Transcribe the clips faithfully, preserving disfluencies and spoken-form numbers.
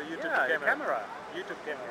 YouTube yeah, camera. camera. YouTube camera.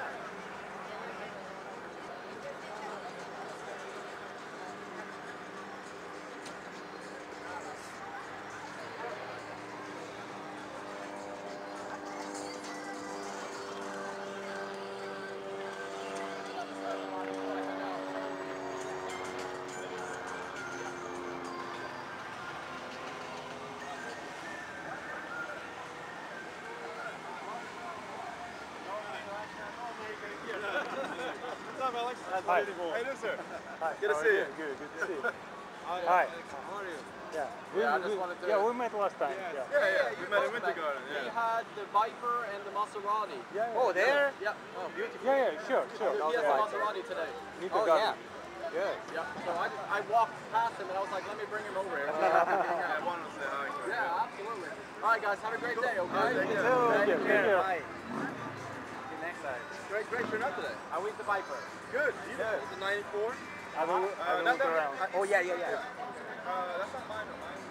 What's up, Alex? Hi. How you doing, sir? Hi. Good to How see are you. Good, good to see you. Hi. Hi. How are you? Yeah. We, Yeah, I we, just wanted to- yeah, we met last time. Yeah, Yeah. yeah, Yeah, we you met in both Winter met. Garden. We Yeah. had the Viper and the Maserati. Yeah, yeah. Oh, there? Yeah. Oh, beautiful. Yeah, yeah, sure, sure. He has Yeah. the Maserati today. Winter Oh, Garden. yeah. Good. Yeah. So I, I walked past him and I was like, let me bring him over here. I wanted to say hi. sir. Yeah, absolutely. All right, guys, have a great day, okay? Thank you. Thank you. Take care. Bye. See you next time. Great, great turnout today. I with the Viper. Good. Beautiful. It's a ninety-four. I will, I Uh, will not look that around. I- Oh, yeah, yeah, yeah. Uh, that's not mine. though. Mine's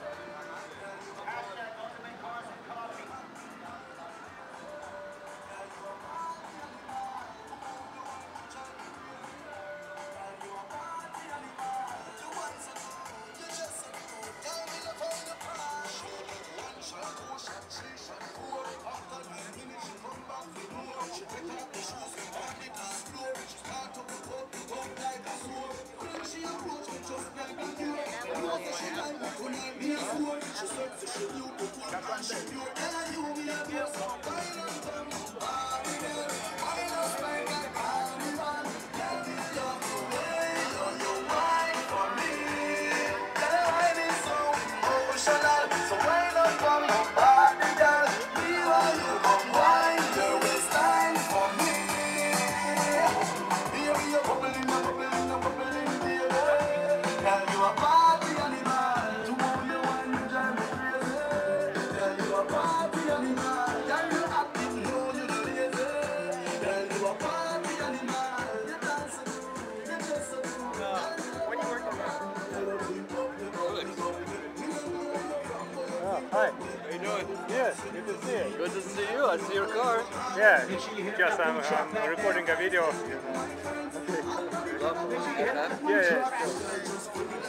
Oh, hi. How you doing? Yes, good to see you. Good to see you. I see your car. Yeah, just I'm, I'm recording a video. Yeah, yeah.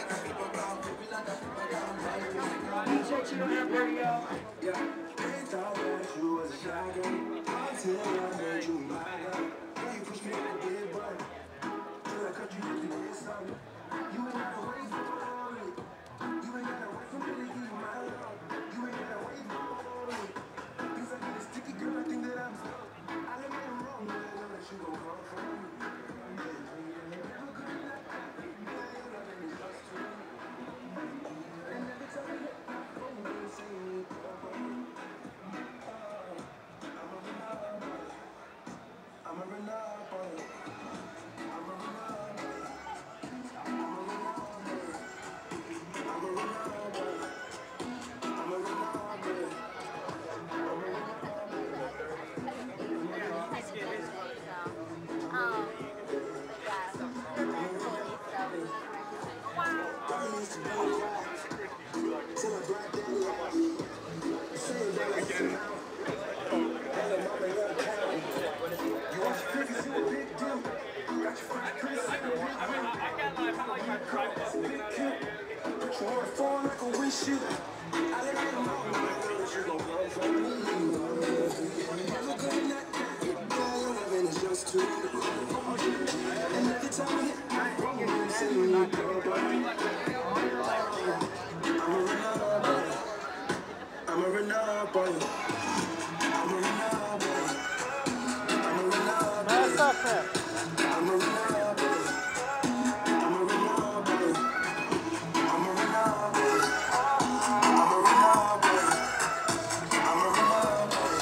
I'm a run up on you. I'm a run up on you. I'm a run up on you. Nice up there. I'm a run up on you. I'm a run up on you. I'm a run up on you. I'm a run up on you. I'm a run up on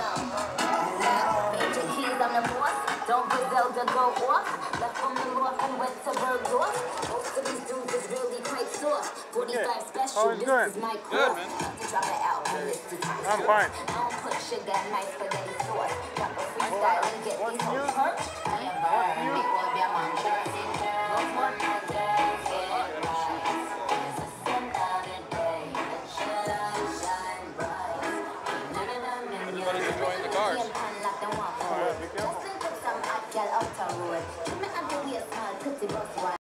you. Major keys on the boss. Don't Griselda go off. Left from the north and went to Bergdorf. Most of these dudes is really quite soft. forty-five special, How's it going? this is my Good, course. man. About to drop it out, and this is my I'm sauce. fine. I don't put sugar in my spaghetti sauce. Drop a freestyle and get What's these hoes new? hurt. I am burn. Make all of your man dirty. Don't want my dirty rights. It's a Saturday. Shine, shine bright. Na, na, na, na, na. Everybody's enjoying the car. cars. Game plan like them walk Alright, be careful. Just link up some hot girl out the road. Give me a the way small, pretty bus one.